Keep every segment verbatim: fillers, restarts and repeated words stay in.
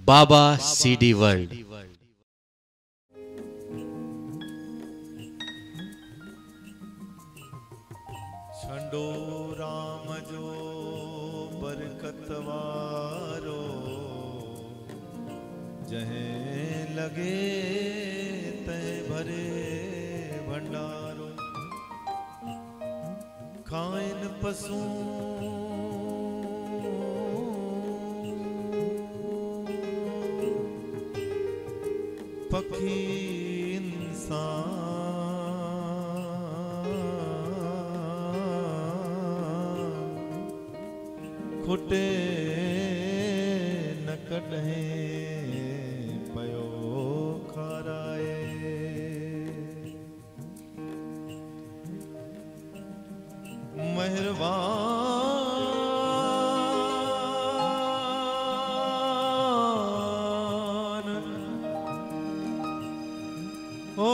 बाबा CD world. छंडो राम जो बरकत वारो, जहें लगे तय भरे भंडारो। खाइन पशु पखी इंसान, खुटे न कॾहिं पयो खाराए। मेहरबान ओ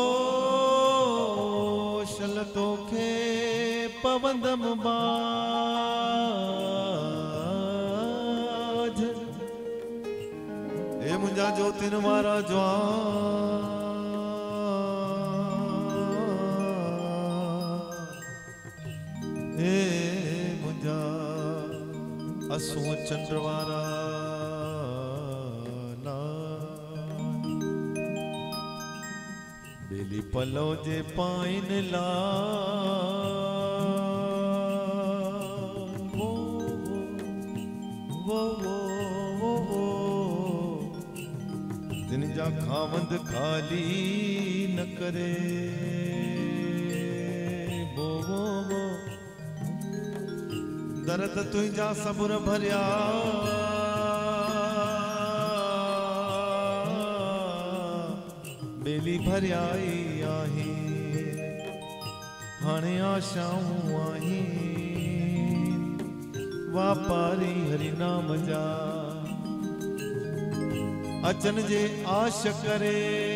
शल तोखे पवंदम बाज। ए मुंहिंजा ज्योतिन वारा जवान, ए मुंहिंजा असू चंद्र वारा बेली पलो जे पाइन ला। वो वो वो वो वो दिन जा खावंद खाली न करे। वो वो वो दर्द तुझा सब्र भरिया, बेली भरियाई आही हाणे आशाऊं आही। वापारी हरि नाम जा अचन जे आश करे।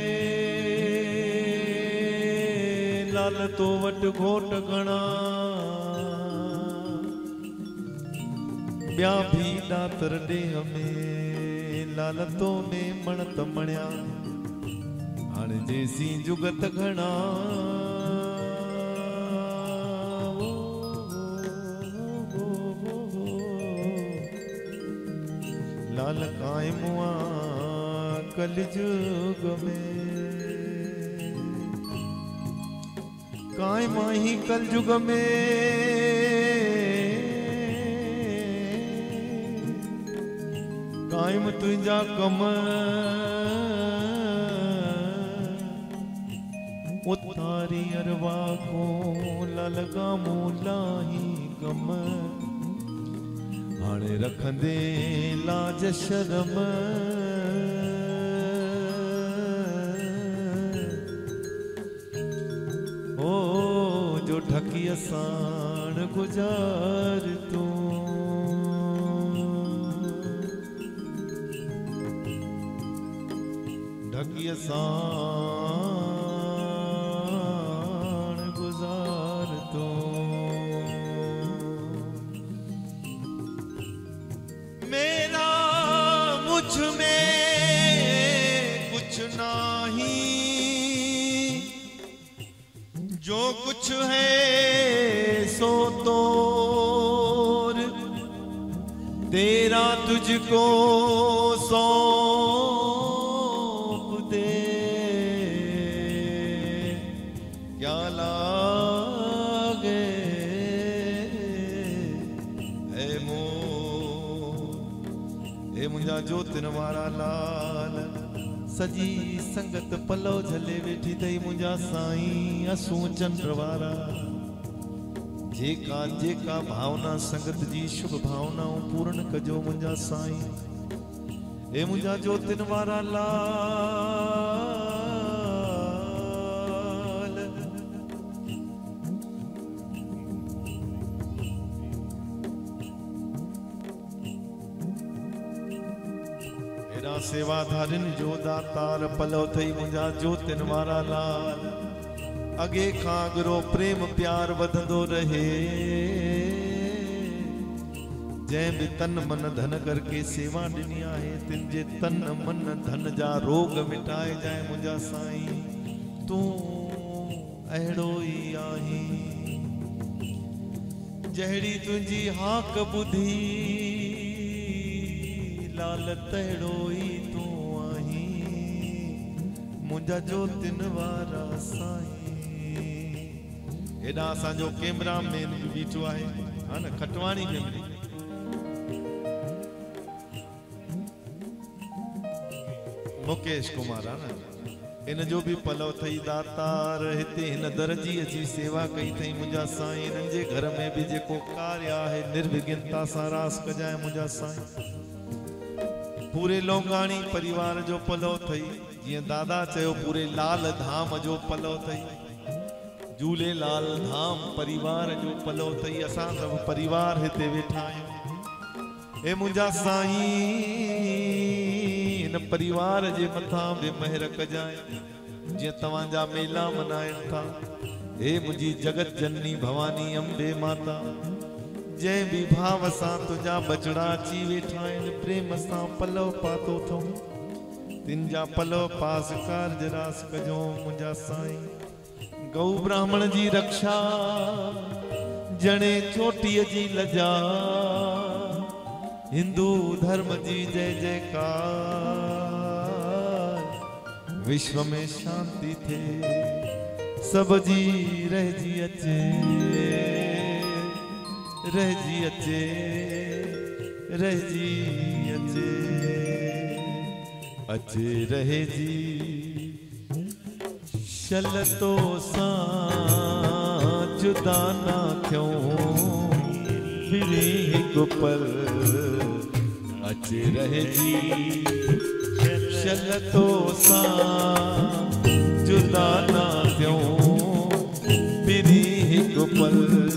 लाल तो वट घोट घणा ॿिया भी ॾातर ॾेह में। लाल तो में मणत मणिया हाणे जैसी जुगत घणा। लाल कायमुआ कलयुग में, कायमा ही कलयुग में। कायम तुझा कम उतारी अरवा को ललगा मोलाही गम। हाणे रखंदे लाज शर्म, ओ जो ठकी असान गुजार तू। ढकी असान गुजार तो। मेरा मुझ में कुछ नहीं, जो कुछ है सो तोर। तेरा तुझको सौंप दे, क्या लागे है मो। हे मुंहिंजा ज्योतिन वारा लाल, सजी संगत पलो झले वेठी तई मुंहिंजा साईं असू चंद्र वारा। जेका जेका भावना संगत जी शुभ भावनाऊं पूर्ण कजो मुंहिंजा साईं। हे मुंहिंजा ज्योतिन वारा लाल, हेरा सेवाधारिन जो दातार पलो थई मुंहिंजा ज्योतिन वारा लाल। अगे खागरो प्रेम प्यार वधंदो रहे, जै भी तन मन धन करके सेवा ॾिनी आहे तिन जे तन मन धन जा रोग मिटाए जाए मुंहिंजा साईं तूं अहिड़ो ई आहीं जहिड़ी तुंहिंजी हाक ॿुधी लाल तहिड़ो ई तूं आहीं मुंहिंजा ज्योतिन वारा साईं। हेॾा असांजो कैमरामैन बि बीठो आहे हा न खटवाणी फैमिली मुकेश कुमार आहे न इन जो भी पलव थई दातार हिते हिन दर्जी जी सेवा कई थई मुंहिंजा साईं इन्हनि जे घर में भी जेको कार्य आहे निर्विघ्नता सां रास कजाए मुंहिंजा साईं। पूरे लोंगाणी परिवार जो पलव थई जीअं दादा चयो पूरे लाल धाम जो पलव थई झूलेलाल धाम परिवार जो पलव थई असां सभु परिवार हिते वेठा आहियूं। ए मुंहिंजा साईं इन परिवार जे मथां बि महर कजाए जीअं तव्हांजा मेला मनाइनि था। हे मुंहिंजी जगत जननी भवानी अम्बे माता जंहिं बि भाव सां तुंहिंजा बचड़ा अची वेठा आहिनि प्रेम सां पलव पातो अथऊं तिन जा पलव पास कारज रास कजो मुंहिंजा साईं। गौ ब्राह्मण जी रक्षा जणे चोटीअ जी लजा हिंदू धर्म जी जय जयकार विश्व में शांति थे सब जी रह जी अचे रह जी अचे रह जी अचे अचे रह जी शलतो सां जुदा ना थियूं फिरी हिकु पल अचे रह जी शलतो सां जुदा ना थियूं फिरी हिकु पल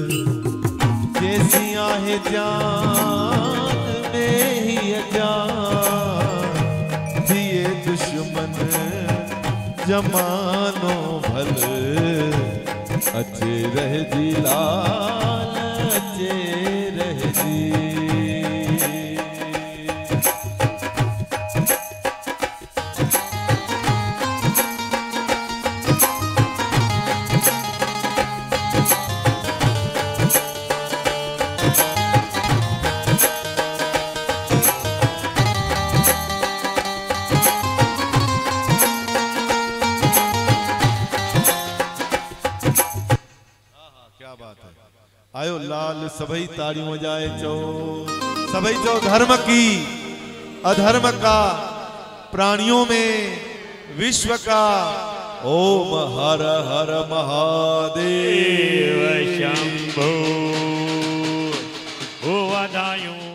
जैसी आहे जान में ही अजान थिए दुश्मन जमानो भल अचे रह जी लाल अचे रह जी। आयो लाल सभई ताड़ियों बजाए चो सभई चो धर्म की अधर्म का प्राणियों में विश्व का ओम हर हर महादेव शंभो ओ वाधायूं